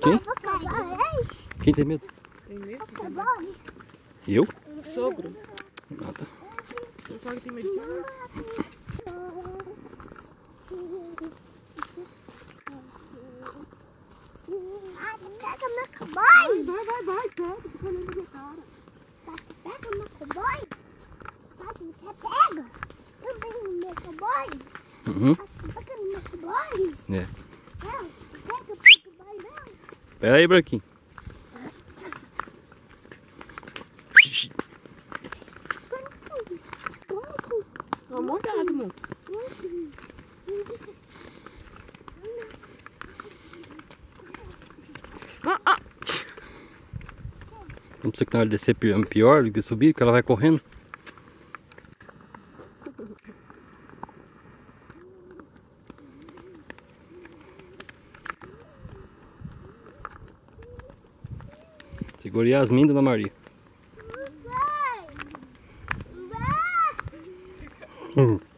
Quem? Quem tem medo? Tem medo? Eu? Sogro. Nada. Você fala que tem medo disso? Pega meu cowboy! Vai, pega, fica olhando na minha cara. Pega meu cowboy! Você pega! Eu venho no meu cowboy! Uhum. Pega no meu cowboy! É. Não, pega o cowboy não! Pera aí, Branquinho. Ó, molhado, amor. Não precisa que na hora de descer pior do que subir, porque ela vai correndo. Segura Yasmin, Dona Maria. Vai!